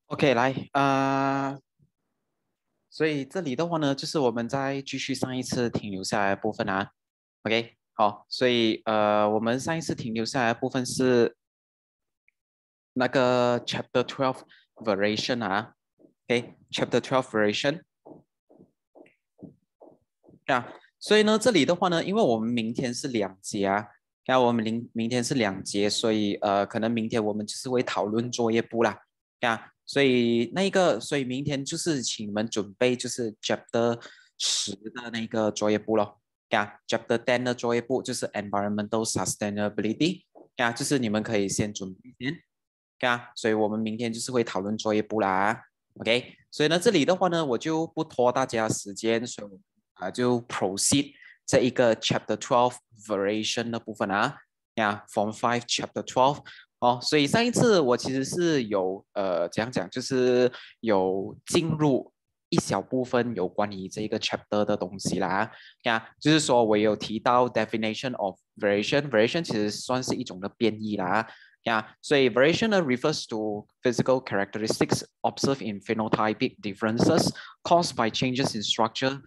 OK，来所以这里的话呢，就是我们再继续上一次停留下来的部分啊。OK，好，所以我们上一次停留下来的部分是那个 Chapter 12 Variation 啊。OK，Chapter 12 Variation 啊。所以呢，这里的话呢，因为我们明天是2节啊，我们明天是2节，所以可能明天我们就是会讨论作业簿啦。所以明天就是请你们准备就是 Chapter 10的那个作业簿咯。Chapter 10的作业簿就是 Environmental Sustainability，就是你们可以先准备先。所以我们明天就是会讨论作业簿啦。OK，所以呢，这里的话呢，我就不拖大家时间，所以我就 proceed 这一个 Chapter 12 Variation 的部分啊。Form 5 Chapter 12。所以上一次我其实是有怎样讲，就是有进入一小部分有关于这个 chapter 的东西啦。就是说我有提到 definition of variation 其实算是一种的变异啦。所以 variation refers to physical characteristics observed in phenotypic differences caused by changes in structure,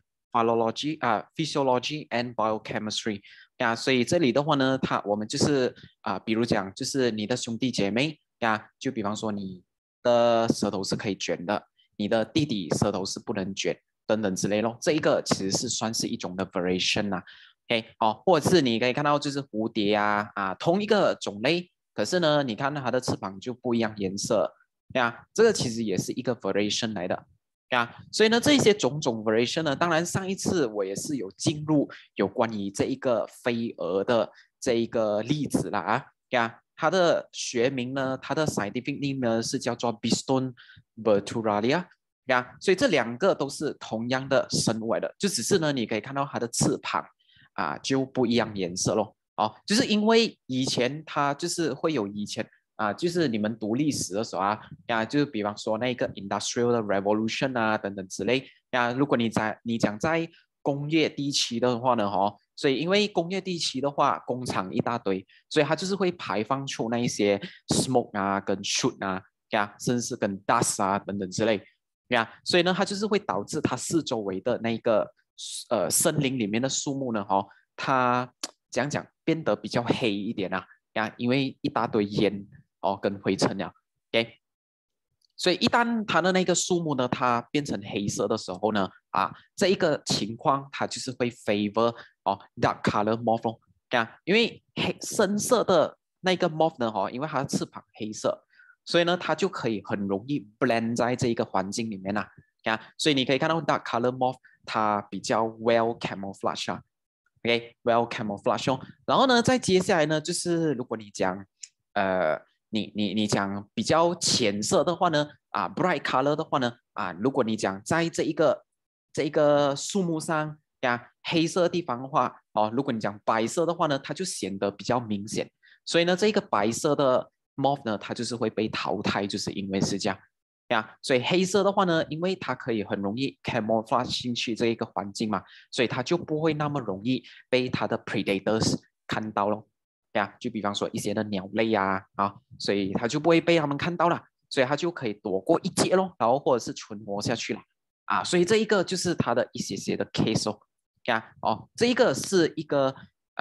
physiology and biochemistry。所以这里的话呢，我们就是比如讲，就是你的兄弟姐妹就比方说你的舌头是可以卷的，你的弟弟舌头是不能卷，等等之类咯。这一个其实是算是一种的 variation 啦。OK，或者是你可以看到就是蝴蝶同一个种类，可是呢，你看它的翅膀就不一样颜色。这个其实也是一个 variation 来的。所以呢，这些种种 variation 呢，当然上一次我也是有进入有关于这一个飞蛾的这一个例子啦它的学名呢，它的 scientific name 呢是叫做 Biston Bertularia。所以这两个都是同样的生物来的，就只是呢，你可以看到它的翅膀就不一样颜色咯。就是因为以前它就是会有以前就是你们读历史的时候就是比方说那个 industrial revolution 等等之类如果你讲在工业地区的话呢所以因为工业地区的话，工厂一大堆，所以它就是会排放出那一些 smoke跟 soot甚至是跟 dust 等等之类所以呢，它就是会导致它四周围的那个森林里面的树木呢它讲变得比较黑一点因为一大堆烟跟灰尘了，OK，所以一旦它的那个树木呢，它变成黑色的时候呢，这一个情况它就是会 favor dark color moth 因为深色的那个 moth 呢因为它的翅膀黑色，所以呢它就可以很容易 blend 在这一个环境里面所以你可以看到 dark color moth 它比较 well camouflage OK，well camouflage 然后呢，再接下来呢，就是如果你讲你讲比较浅色的话呢bright color 的话呢如果你讲在这一个树木上黑色的地方的话如果你讲白色的话呢，它就显得比较明显。所以呢，这个白色的 moth 呢，它就是会被淘汰，就是因为是这样所以黑色的话呢，因为它可以很容易 camouflage 进去这一个环境嘛，所以它就不会那么容易被它的 predators 看到咯。就比方说一些的鸟类所以它就不会被他们看到了，所以它就可以躲过一劫咯，然后或者是存活下去了所以这一个就是它的一些的 case 这一个是一个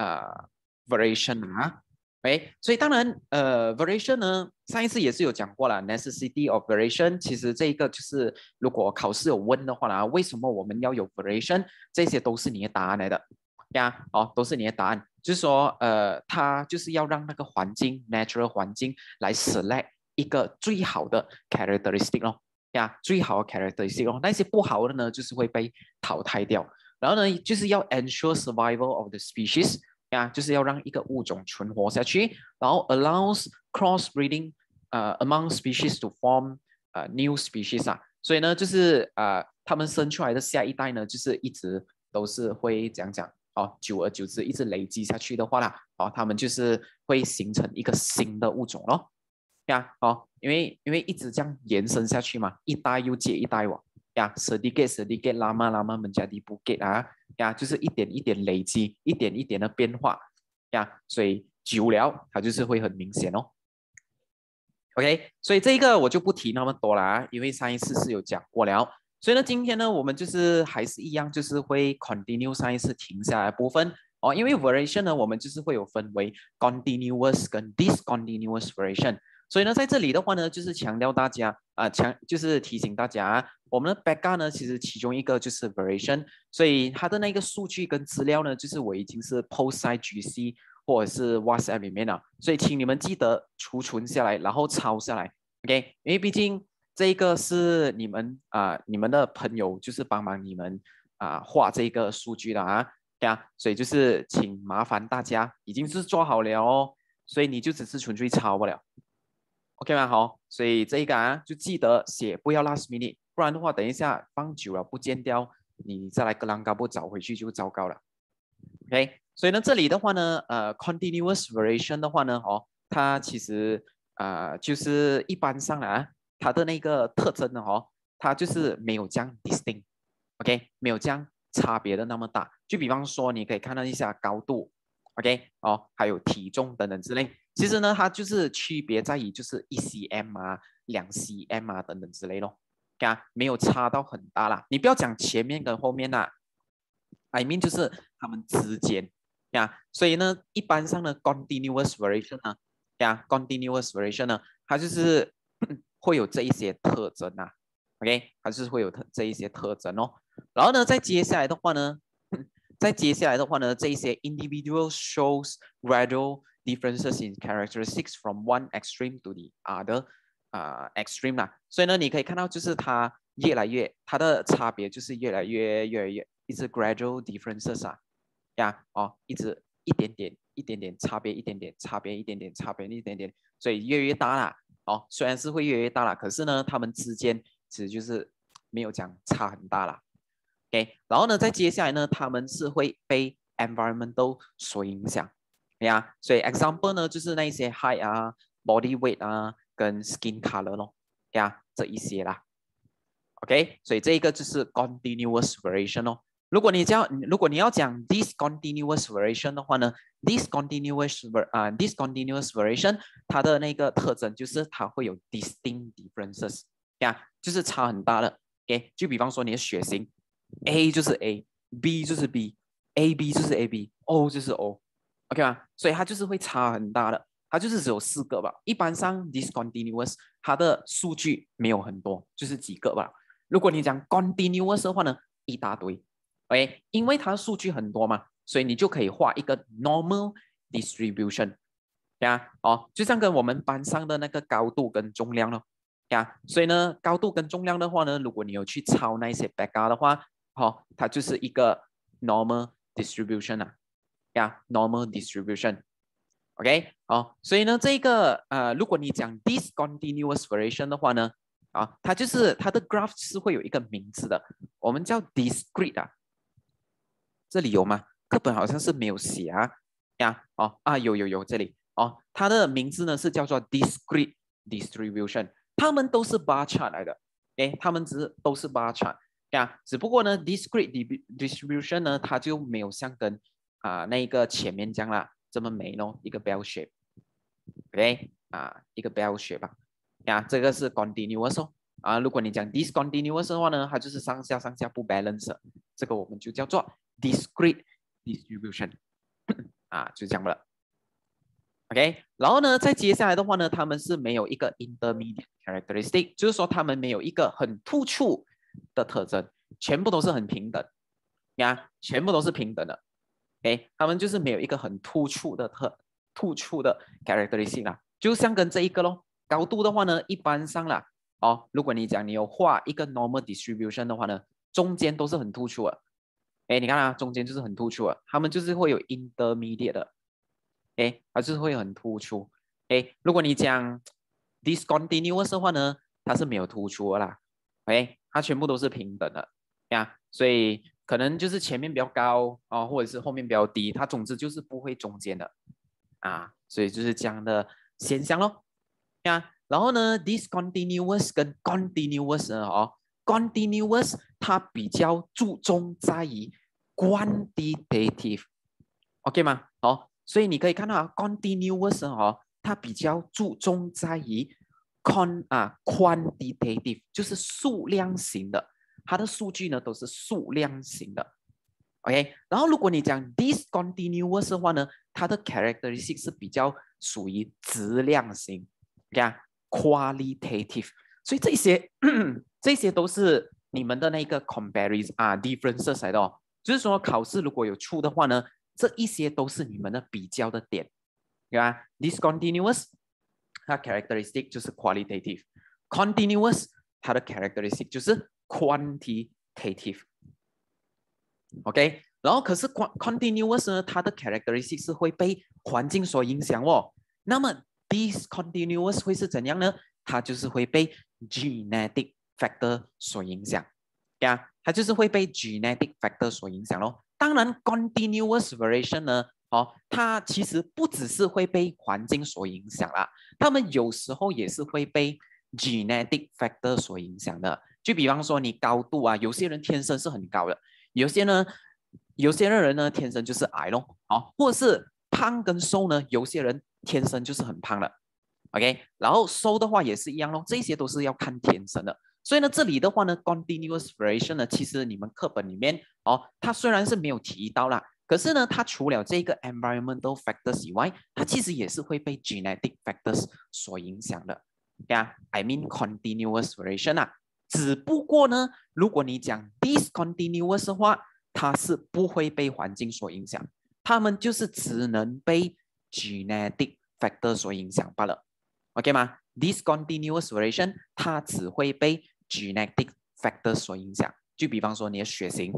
variation所以当然variation 呢，上一次也是有讲过了 necessity of variation， 其实这一个就是如果考试有问的话为什么我们要有 variation， 这些都是你的答案来的都是你的答案，就是说它就是要让那个环境 natural 环境来 select 一个最好的 characteristic 咯最好的 characteristic 咯，那些不好的呢就是会被淘汰掉，然后呢就是要 ensure survival of the species就是要让一个物种存活下去，然后 allows crossbreeding among species to form new species 所以呢就是他们生出来的下一代呢就是一直都是会讲久而久之一直累积下去的话他们就是会形成一个新的物种咯因为一直这样延伸下去嘛，一代又接一代sedikit lama menjadi bukit就是一点一点累积，一点一点的变化所以久了它就是会很明显 OK，所以这个我就不提那么多了啊，因为上一次是有讲过了。所以呢，今天呢，我们就是还是一样，就是会 continue 上一次停下来的部分哦。因为 variation 呢，我们就是会有分为 continuous 跟 discontinuous variation。所以呢，在这里的话呢，就是强调大家就是提醒大家啊，我们的 background 呢，其实其中一个就是 variation，所以它的那个数据跟资料呢，就是我已经是 post 在 GC。或者是 WhatsApp 里面了，所以请你们记得储存下来，然后抄下来 ，OK？因为毕竟这个是你们的朋友就是帮忙你们画这个数据的啊，对啊，所以就是请麻烦大家已经是做好了哦，所以你就只是纯粹抄不了，OK 吗？好，所以这一个啊就记得写，不要 last minute，不然的话等一下放久了不见掉，你再来格朗嘎布找回去就糟糕了。OK，所以呢，这里的话呢，continuous variation 的话呢，它其实就是一般上啊，它的那个特征呢，它就是没有这样 distinct，OK，没有这样差别的那么大。就比方说，你可以看到一下高度，OK，还有体重等等之类。其实呢，它就是区别在于就是1cm 啊、2cm 啊等等之类咯，没有差到很大啦。你不要讲前面跟后面啦。I mean 就是它们之间所以呢，一般上的 continuous variation 呢，continuous variation 呢，它就是会有这一些特征OK，它是会有这一些特征哦。然后呢，再接下来的话呢，这一些 individual shows gradual differences in characteristics from one extreme to the other extreme 啦。所以呢，你可以看到就是它的差别就是越来越一直 gradual differences 一直一点点差别，一点点差别，一点点差别，一点点，所以越来越大啦。虽然是会越来越大啦，可是呢，它们之间其实就是没有讲差很大啦。OK，然后呢，再接下来呢，他们是会被 environmental 所影响，所以 example 呢就是那一些 height 啊、body weight 啊跟 skin color 咯，这一些啦。OK，所以这一个就是 continuous variation 哦。如果你要讲 discontinuous variation 的话呢，discontinuous variation 它的那个特征就是它会有 distinct differences，就是差很大的。OK，就比方说你的血型 A 就是 A，B 就是 B，AB 就是 AB，O 就是 O，OK 吗？所以它就是会差很大的。它就是只有4个吧。一般上 discontinuous 它的数据没有很多，就是几个吧。如果你讲 continuous 的话呢，一大堆，OK，因为它数据很多嘛，所以你就可以画一个 normal distribution，就像跟我们班上的那个高度跟重量咯，所以呢，高度跟重量的话呢，如果你有去抄那些 background 的话，它就是一个 normal distribution normal distribution。OK， 所以呢，这个如果你讲 discontinuous variation 的话呢，它就是它的 graph 是会有一个名字的，我们叫 discrete。这里有吗？课本好像是没有写有这里它的名字呢是叫做 discrete distribution，它们都是 bar chart 来的，它们都是 bar chart，只不过呢 discrete distribution 呢它就没有像跟那个前面这样啦这么美咯，一个 bell shape，OK 一个 bell shape 这个是 continuous 如果你讲 discontinuous 的话呢，它就是上下不 balance，这个我们就叫做 discrete distribution 就这样了。OK， 然后呢，再接下来的话呢，他们是没有一个 intermediate characteristic， 就是说他们没有一个很突出的特征，全部都是很平等，全部都是平等的。他们就是没有一个很突出的 characteristic 就像跟这一个咯。高度的话呢，一般上啦，如果你讲你有画一个 normal distribution 的话呢，中间都是很突出的。你看中间就是很突出的，他们就是会有 intermediate 的。它就是会很突出。如果你讲 discontinuous 的话呢，它是没有突出的啦。它全部都是平等的所以可能就是前面比较高或者是后面比较低，它总之就是不会中间的所以就是这样的现象咯。然后呢 discontinuous 跟 continuous continuous 它比较注重在于 quantitative，OK 吗？所以你可以看到continuous 它比较注重在于 quantitative 就是数量型的，它的数据呢都是数量型的。OK， 然后如果你讲 discontinuous 的话呢，它的 characteristic 是比较属于质量型，呀 ，qualitative， 所以这些都是你们的那个 comparison differences 来的哦。就是说考试如果有出的话呢，这一些都是你们的比较的点，对吧 ？discontinuous 它 characteristic 就是 qualitative，continuous 它的 characteristic 就是 quantitative。OK， 然后可是 continuous 呢，它的 characteristic 是会被环境所影响哦。那么 discontinuous 会是怎样呢？它就是会被 genetic factor 所影响，呀，它就是会被 genetic factor 所影响咯。当然 continuous variation 呢，它其实不只是会被环境所影响啦，它们有时候也是会被 genetic factor 所影响的。就比方说你高度啊，有些人天生是很高的。有些人呢天生就是矮咯，或者是胖跟瘦呢，有些人天生就是很胖的 ，OK， 然后瘦的话也是一样咯，这些都是要看天生的。所以呢，这里的话呢 ，continuous variation 呢，其实你们课本里面它虽然是没有提到啦，可是呢，它除了这个 environmental factors 以外，它其实也是会被 genetic factors 所影响的，对啊 ，I mean continuous variation 啊。只不过呢，如果你讲 discontinuous 的话，它是不会被环境所影响，它们就是只能被 genetic factor 所影响罢了 ，OK 吗 ？discontinuous variation 它只会被 genetic factor 所影响，就比方说你的血型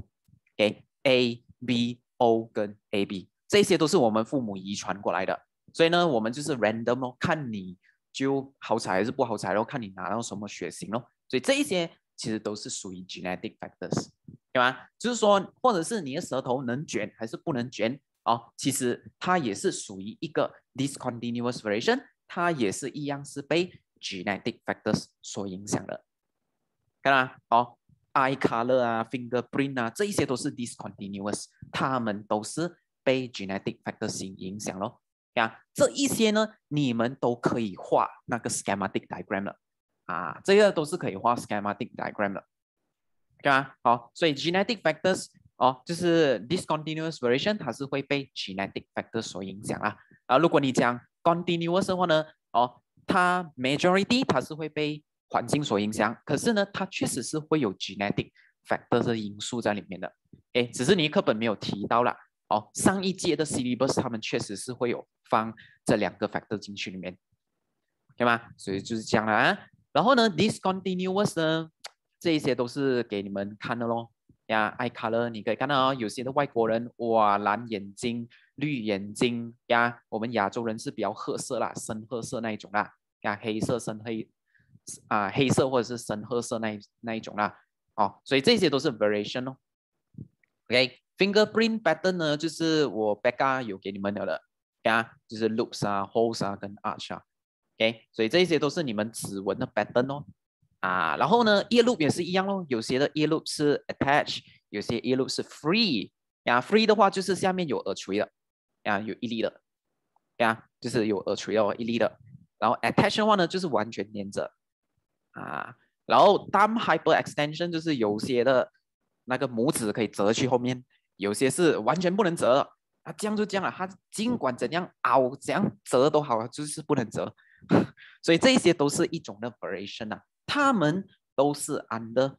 ，A、B、O 跟 AB， 这些都是我们父母遗传过来的，所以呢，我们就是 random 哦，看你就好彩还是不好彩咯，看你拿到什么血型咯。所以这一些其实都是属于 genetic factors， 对吗？就是说，或者是你的舌头能卷还是不能卷其实它也是属于一个 discontinuous variation， 它也是一样是被 genetic factors 所影响的，看到eye color 啊 ，fingerprint 啊，这一些都是 discontinuous， 它们都是被 genetic factors 影响咯。这一些呢，你们都可以画那个 schematic diagram 了。这个都是可以画 schematic diagram 的，对吧？所以 genetic factors 就是 discontinuous variation， 它是会被 genetic factors 所影响啊。如果你讲 continuous 的话呢，它 majority 它是会被环境所影响，可是呢，它确实是会有 genetic factors 的因素在里面的，只是你课本没有提到啦。上一届的 syllabus 他们确实是会有放这两个 factor 进去里面，对吗？所以就是这样啦然后呢 ，discontinuous 呢，这一些都是给你们看的咯。eye color 你可以看到有些的外国人哇，蓝眼睛、绿眼睛我们亚洲人是比较褐色啦，深褐色那一种啦，黑色、深黑黑色或者是深褐色那一种啦。所以这些都是 variation 哦。OK，fingerprint pattern 呢，就是我 back 有给你们的了，就是 loops holes 跟 arch OK， 所以这些都是你们指纹的 pattern 哦。然后呢 ear loop 也是一样咯，有些的 ear loop 是 attach， 有些 ear loop 是 free。free 的话就是下面有耳垂的，有一粒的，就是有耳垂一粒的。然后 attach 的话呢，就是完全连着。然后 thumb hyperextension 就是有些的那个拇指可以折去后面，有些是完全不能折。这样就这样了，它尽管怎样凹怎样折都好，就是不能折。所以这些都是一种的 variation 它们都是 under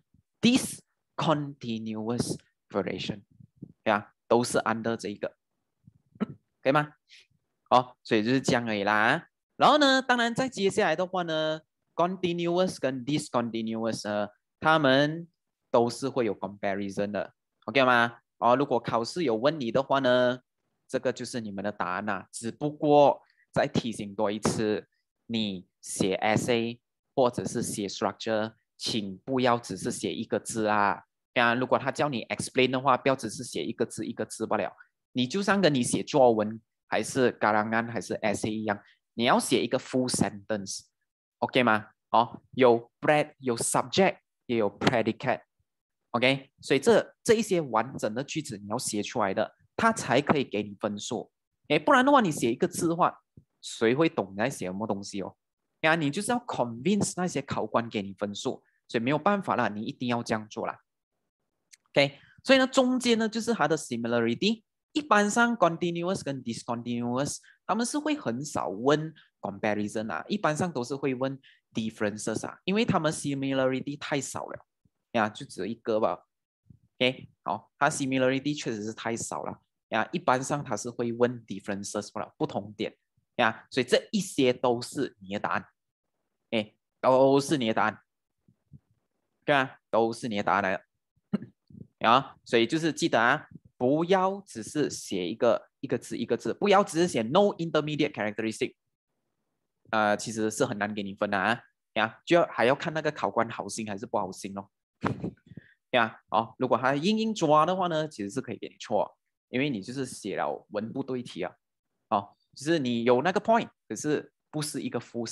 discontinuous variation， 都是 under 这一个，可以吗？所以就是这样而已啦。然后呢，当然在接下来的话呢 ，continuous 跟 discontinuous 它们都是会有 comparison 的 ，OK 吗？如果考试有问你的话呢，这个就是你们的答案啦。只不过再提醒多一次，你写 essay 或者是写 structure， 请不要只是写一个字如果他叫你 explain 的话，不要只是写一个字一个字罢了。你就像跟你写作文还是 karangan 还是 essay 一样，你要写一个 full sentence，OK 吗？有 subject 也有 predicate。OK， 所以这一些完整的句子你要写出来的，它才可以给你分数。不然的话，你写一个字的话，谁会懂你在写什么东西呀，你就是要 convince 那些考官给你分数，所以没有办法啦，你一定要这样做啦。OK， 所以呢，中间呢就是它的 similarity。一般上 continuous 跟 discontinuous， 他们是会很少问 comparison 啊，一般上都是会问 differences 啊，因为他们 similarity 太少了呀，就只有一个吧。OK， 好，它 similarity 确实是太少了呀，一般上它是会问 differences 不同点呀，所以这一些都是你的答案，哎，都是你的答案，对啊，都是你的答案来的。啊，所以就是记得啊，不要只是写一个字一个字，不要只是写 no intermediate characteristic， 其实是很难给你分的啊，呀，还要看那个考官好心还是不好心咯，呀，哦，如果他硬抓的话呢，其实是可以给你错，因为你就是写了文不对题啊，哦，就是你有那个 point， 可是不是一个 full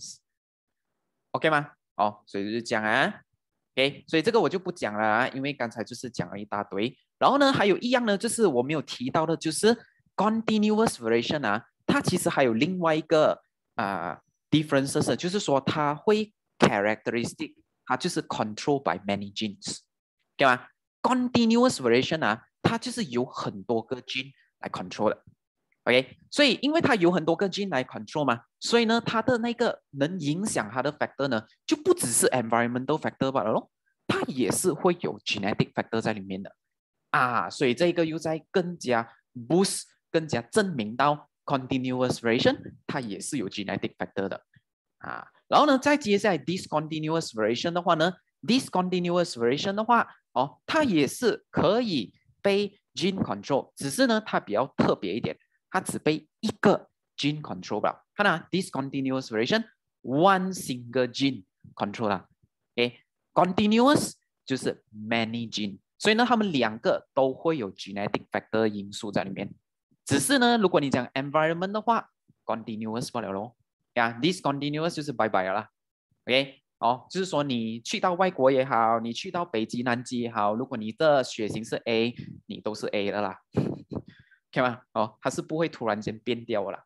sentence，OK 吗？哦，所以就是这样啊。OK， 所以这个我就不讲了啊，因为刚才就是讲了一大堆。然后呢，还有一样呢，就是我没有提到的，就是 continuous variation 啊，它其实还有另外一个differences， 就是说它会 characteristic， 它就是 control by many genes， 对吗 ？continuous variation 啊，它就是有很多个 gene 来 control 的。OK， 所以因为它有很多个 gene 来 control 嘛，所以呢，它的那个能影响它的 factor 呢，就不只是 environmental factor 罢了咯，它也是会有 genetic factor 在里面的啊，所以这个又在更加 boost、更加证明到 continuous variation 它也是有 genetic factor 的啊。然后呢，再接下来 discontinuous variation 的话呢，discontinuous variation 的话，哦，它也是可以被 gene control， 只是呢，它比较特别一点。它只被一个 gene control 了。看啊 ，discontinuous variation one single gene control 啦。continuous 就是 many gene， 所以呢，他们两个都会有 genetic factor 因素在里面。只是呢，如果你讲 environment 的话 ，continuous 不了咯。呀，discontinuous 就是拜拜了啦。OK， 哦，就是说你去到外国也好，你去到北极、南极也好，如果你的血型是 A， 你都是 A 的啦。看吗？哦，它是不会突然间变掉了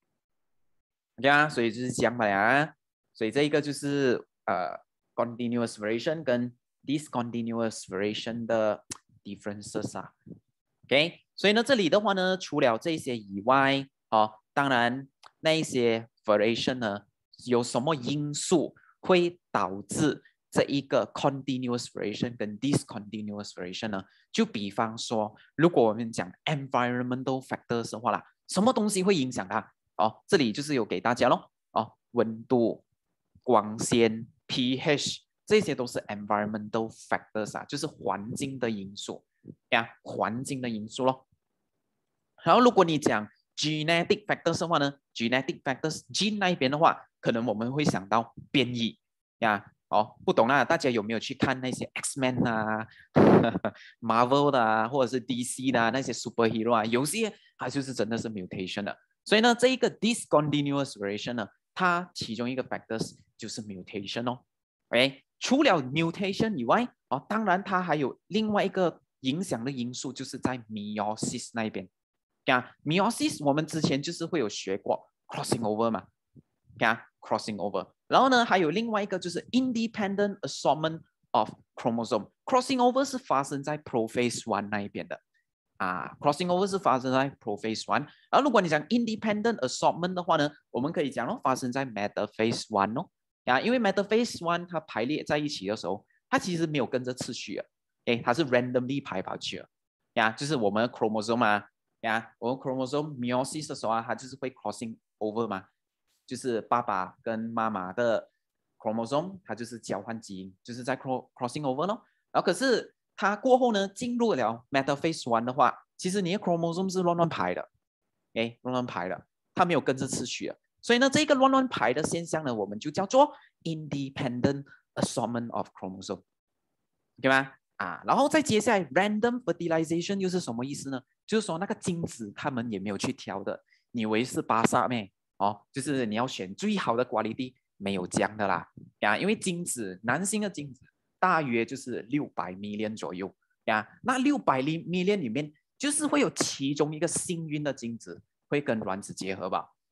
，OK 啊，所以就是这样的呀。所以这一个就是continuous variation 跟 discontinuous variation 的 differences 啊，OK。所以呢，这里的话呢，除了这些以外，哦，当然那一些 variation 呢，有什么因素会导致这一个 continuous variation 跟 discontinuous variation 呢？就比方说，如果我们讲 environmental factors 的话啦，什么东西会影响它？哦，这里就是有给大家咯。哦，温度、光线、pH， 这些都是 environmental factors 啊，就是环境的因素呀，环境的因素咯。然后如果你讲 genetic factors 的话呢 ，genetic factors gene 那一边的话，可能我们会想到变异呀。哦，不懂啦，大家有没有去看那些 X-Men 啊、Marvel 的啊，或者是 DC 的啊那些 superhero 啊？有些它就是真的是 mutation 的。所以呢，这一个 discontinuous variation 呢，它其中一个 factors 就是 mutation 哦。OK，除了 mutation 以外，哦，当然它还有另外一个影响的因素，就是在 meiosis 那一边。啊，meiosis 我们之前就是会有学过 crossing over 嘛，啊，crossing over。然后呢，还有另外一个就是 independent assortment of chromosome。crossing over 是发生在 prophase one 那一边的，啊，crossing over 是发生在 prophase one。而如果你讲 independent assortment 的话呢，我们可以讲发生在 metaphase one 哦，啊，因为 metaphase one 它排列在一起的时候，它其实没有跟着次序的，它是 randomly 排跑去的，呀，就是我们的 chromosome 啊。呀，我们 chromosome meiosis 的时候啊，它就是会 crossing over 嘛，就是爸爸跟妈妈的 chromosome， 它就是交换基因，就是在 crossing over 咯。然后可是它过后呢，进入了 metaphase one 的话，其实你的 chromosome 是乱排的，乱排的，它没有跟着次序的。所以呢，这个乱排的现象呢，我们就叫做 independent assortment of chromosome， 对吗？啊，然后再接下来 random fertilisation 又是什么意思呢？就是说那个精子他们也没有去挑的，你以为是巴萨咩？哦，就是你要选最好的quality，没有这样的啦呀，因为精子男性的精子大约就是600 million 左右呀，那600 million 里面就是会有其中一个幸运的精子会跟卵子结合吧，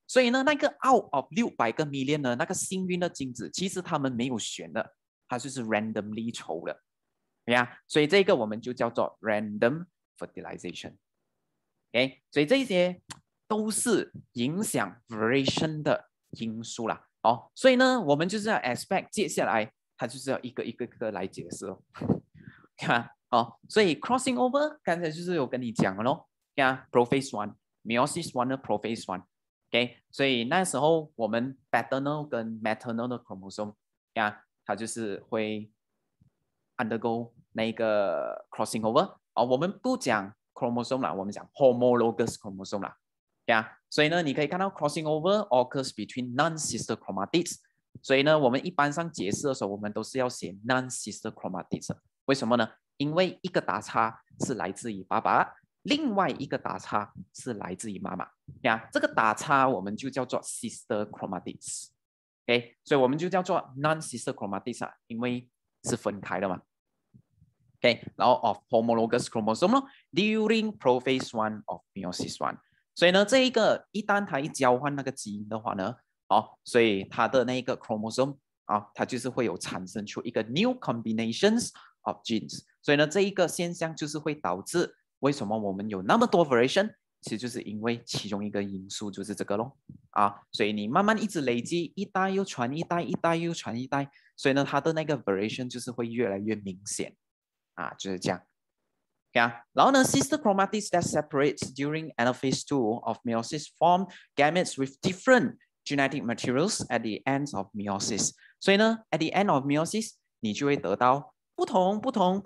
所以呢，那个 out of 600个 million 呢，那个幸运的精子，其实他们没有选的，它就是 randomly 抽的，所以这个我们就叫做 random fertilization。所以这些都是影响 variation 的因素啦。所以呢，我们就是要 expect 接下来它就是要一个一个来解释哦。所以 crossing over 刚才就是有跟你讲了咯，prophase one meiosis one 的 prophase one。所以那时候我们 paternal 跟 maternal 的 chromosome 它就是会 undergo 那个 crossing over。我们不讲 chromosome 啦，我们讲 homologous chromosome 啦。所以呢，你可以看到 crossing over occurs between non-sister chromatids。所以呢，我们一般上解释的时候，我们都是要写 non-sister chromatids。为什么呢？因为一个打叉是来自于爸爸，另外一个打叉是来自于妈妈。这个打叉我们就叫做 sister chromatids。所以我们就叫做 non-sister chromatids 因为是分开的嘛。然后 of homologous chromosome during prophase one of meiosis one。所以呢，这一个一旦它一交换那个基因的话呢，所以它的那个 chromosome 它就是会有产生出一个 new combinations of genes。所以呢，这一个现象就是会导致为什么我们有那么多 variation， 其实就是因为其中一个因素就是这个咯。所以你慢慢一直累积，一代又传一代，一代又传一代，所以呢，它的那个 variation 就是会越来越明显。就是这样。然后呢 sister chromatids that separates during anaphase 2 of meiosis form gametes with different genetic materials at the ends of meiosis。所以呢 at the end of meiosis 你就会得到不同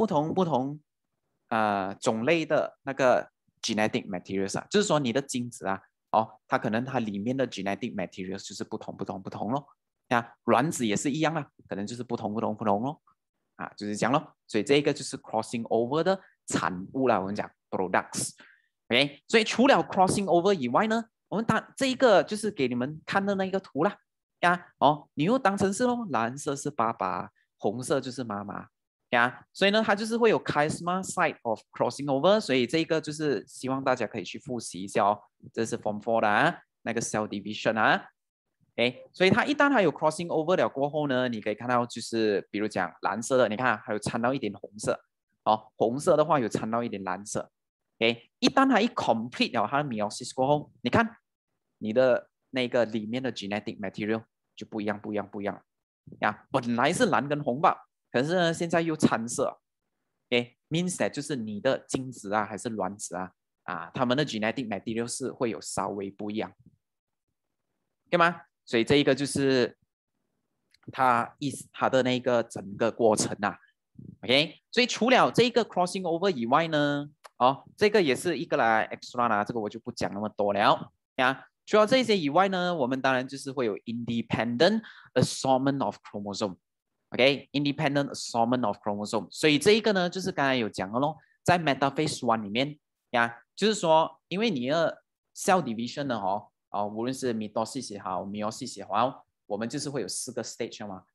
种类的那个 genetic materials 就是说你的精子它可能它里面的 genetic materials 就是不同咯。卵子也是一样可能就是不同咯。就是这样咯。所以这个就是 crossing over 的产物啦，我们讲 products。所以除了 crossing over 以外呢，我们当这一个就是给你们看的那个图啦。你又当成是咯，蓝色是爸爸，红色就是妈妈。所以呢，它就是会有 chiasma site of crossing over。所以这个就是希望大家可以去复习一下哦。这是 form 4的那个 cell division。所以它一旦它有 crossing over 了过后呢，你可以看到就是比如讲蓝色的，你看还有掺到一点红色。红色的话有掺到一点蓝色。一旦它一 complete 了它的 meiosis 过后，你看你的那个里面的 genetic material 就不一样。本来是蓝跟红吧，可是呢现在又掺色。means that 就是你的精子还是卵子它们的 genetic material 是会有稍微不一样，对吗？所以这一个就是它的那个整个过程所以除了这个 crossing over 以外呢，这个也是一个来 extra 啦，这个我就不讲那么多了除了这些以外呢，我们当然就是会有 independent assortment of chromosome。independent assortment of chromosome。所以这一个呢，就是刚才有讲的咯，在 metaphase one 里面就是说，因为你的 cell division 呢无论是 mitosis 也好 meiosis 也好，我们就是会有4个 stage 嘛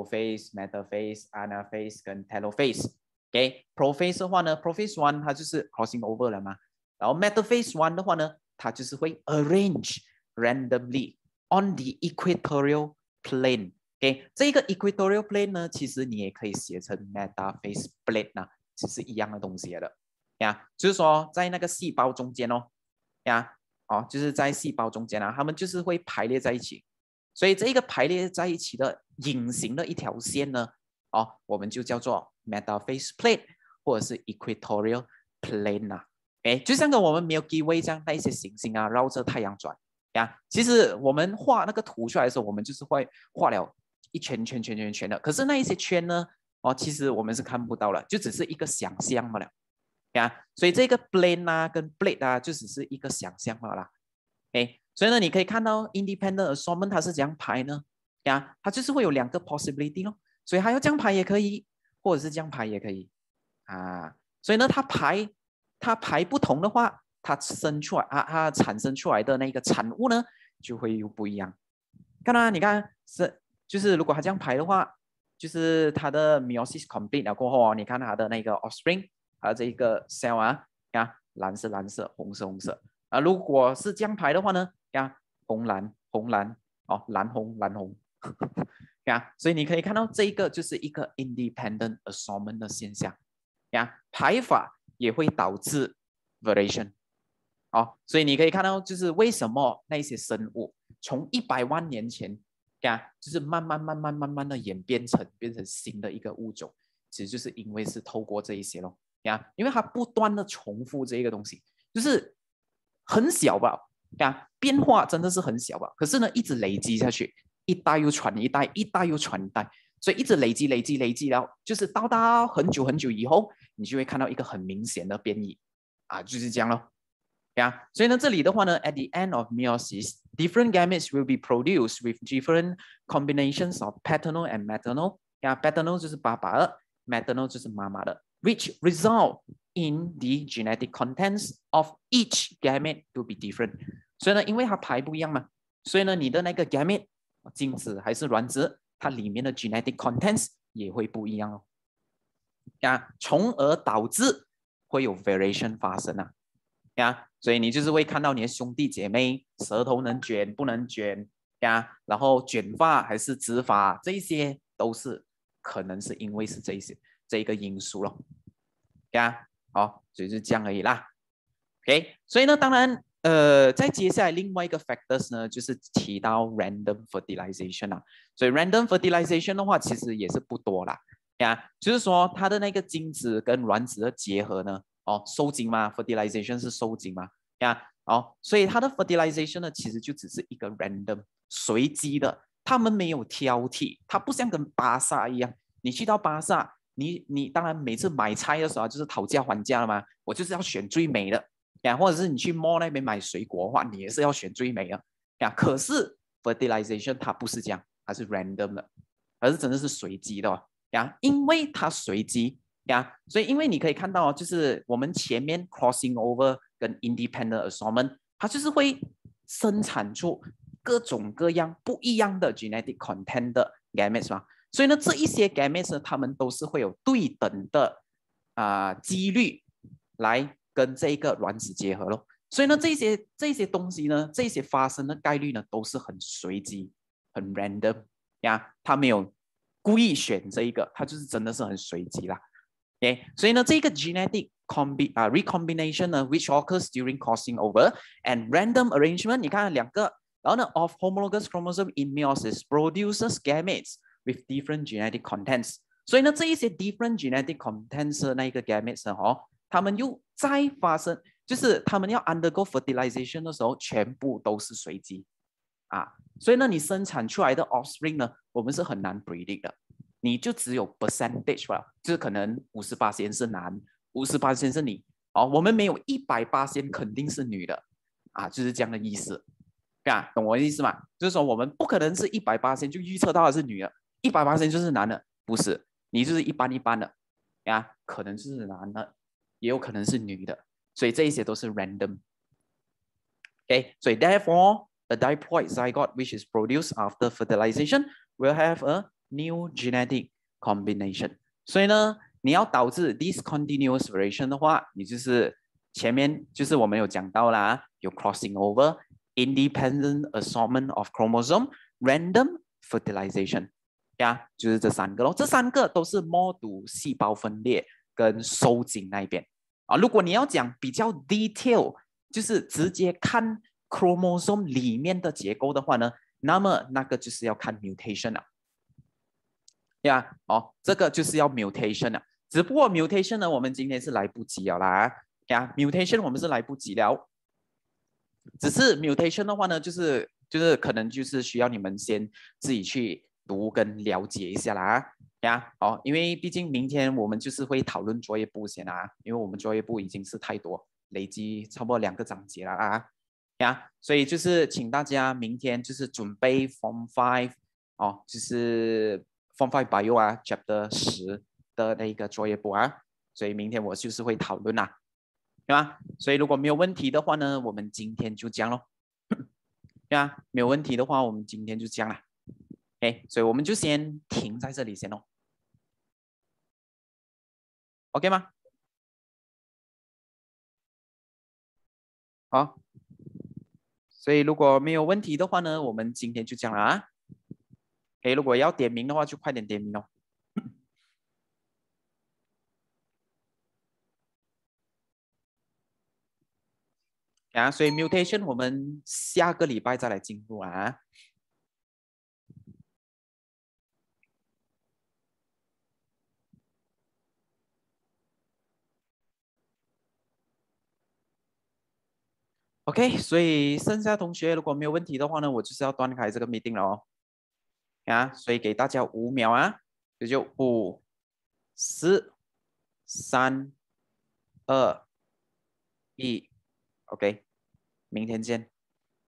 ，prophase、metaphase、anaphase 跟 telophase。prophase 的话呢 ，prophase one 它就是 crossing over 了嘛，然后 metaphase one 的话呢，它就是会 arrange randomly on the equatorial plane。这个 equatorial plane 呢，其实你也可以写成 metaphase plane 其实一样的东西的就是说在那个细胞中间就是在细胞中间它们就是会排列在一起。所以这个排列在一起的隐形的一条线呢，我们就叫做 metaphase plate 或者是 equatorial plane。就像跟我们 Milky Way 这样那一些行星绕着太阳转其实我们画那个图出来的时候，我们就是会画了一圈的，可是那一些圈呢，其实我们是看不到了，就只是一个想象罢了。所以这个 plane 跟 plate 就只是一个想象罢了。所以呢，你可以看到 independent assortment 它是怎样排呢？它就是会有2个 possibility 咯。所以它要这样排也可以，或者是这样排也可以所以呢，它排不同的话，它生出来它产生出来的那个产物呢，就会又不一样。你看就是如果它这样排的话，就是它的 meiosis complete 了过后你看它的那个 offspring。这一个 cell 蓝色、红色。如果是这样排的话呢，红蓝红蓝哦，蓝红蓝红呀，所以你可以看到这个就是一个 independent assortment 的现象呀，排法也会导致 variation 哦，所以你可以看到就是为什么那些生物从100万年前呀，就是慢慢的演变成新的一个物种，其实就是因为是透过这一些咯呀，因为它不断的重复这一个东西，就是很小吧呀，变化真的是很小吧，可是呢一直累积下去，一代又传一代，一代又传一代，所以一直累积了，就是到很久以后，你就会看到一个很明显的变异啊，就是这样咯。呀，所以呢，这里的话呢 ，at the end of meiosis, different gametes will be produced with different combinations of paternal and maternal. 呀，paternal 就是爸爸的 ，maternal 就是妈妈的 ，which result in the genetic contents of each gamete to be different. 所以呢，因为它排不一样嘛，所以呢，你的那个 gamete 精子还是卵子，它里面的 genetic contents 也会不一样哦。呀，从而导致会有 variation 发生啊。呀，所以你就是会看到你的兄弟姐妹舌头能卷不能卷呀，然后卷发还是直发，这些都是可能是因为是这一个因素咯。呀，好，所以就这样而已啦。OK， 所以呢，当然，再接下来另外一个 factors 呢，就是提到 random fertilization 啊。所以 random fertilization 的话，其实也是不多啦。呀，就是说它的那个精子跟卵子的结合呢，哦，受精嘛 ，fertilization 是受精嘛，呀，哦，所以它的 fertilization 呢，其实就只是一个 random 随机的，他们没有挑剔，它不像跟巴萨一样，你去到巴萨，你当然每次买菜的时候就是讨价还价了嘛，我就是要选最美的呀，或者是你去 mall 那边买水果的话，你也是要选最美的呀。可是 fertilization 它不是这样，它是 random 的，而是真的是随机的哦。呀，因为它随机呀，所以因为你可以看到，就是我们前面 crossing over 跟 independent assortment，它就是会生产出各种各样不一样的 genetic content 的 gametes 嘛，所以呢，这一些 gametes 呢，它们都是会有对等的几率来跟这个卵子结合咯。所以呢，这些东西呢，这些发生的概率呢，都是很随机、很 random 呀，它没有故意选这一个，它就是真的是很随机啦。OK， 所以呢，这个 genetic recombination 呢 ，which occurs during crossing over and random arrangement， 你看两个，然后呢 of homologous chromosome in meiosis produces gametes with different genetic contents。所以呢，这一些 different genetic contents 的那一个 gametes 哦，他们又再发生，就是他们要 undergo fertilization 的时候，全部都是随机啊。所以呢，你生产出来的 offspring 呢，我们是很难 predict 的，你就只有 percentage 吧，就是可能58%是男，58%是女，哦，我们没有100%肯定是女的啊，就是这样的意思，啊，懂我的意思吗？就是说我们不可能是100%就预测到的是女的，100%就是男的，不是，你就是一般一般的，呀，可能是男的，也有可能是女的，所以这一些都是 random。Okay, so therefore, a diploid zygote which is produced after fertilization will have a new genetic combination. 所以呢，你要导致 discontinuous variation 的话，你就是前面就是我们有讲到啦，有 crossing over, independent assortment of chromosome, random fertilization，呀，就是这三个咯。这三个都是 model 细胞分裂跟收紧那一边啊。如果你要讲比较 detail，就是直接看 chromosome 里面的结构的话呢，那么那个就是要看 mutation 了。呀，哦，这个就是要 mutation 了。只不过 mutation 呢，我们今天是来不及了啦。呀，mutation 我们是来不及了。只是 mutation 的话呢，就是可能就是需要你们先自己去读跟了解一下啦。呀，哦，因为毕竟明天我们就是会讨论作业簿先啊，因为我们作业簿已经是太多，累积差不多2个章节了啊。呀，所以就是请大家明天就是准备 Form 5哦，就是 Form 5 Bio 啊 Chapter 10的那个作业簿啊，所以明天我就是会讨论啦。对吧？所以如果没有问题的话呢，我们今天就这样咯。对啊，没有问题的话，我们今天就这样啦。OK，所以我们就先停在这里先咯。OK 吗？好。 所以如果没有问题的话呢，我们今天就讲了啊。诶，如果要点名的话，就快点点名哦。啊，所以 mutation 我们下个礼拜再来进入啊。OK，所以剩下同学如果没有问题的话呢，我就是要断开这个 meeting 了哦。啊，所以给大家5秒啊，这就5、4、3、2、1，OK，明天见。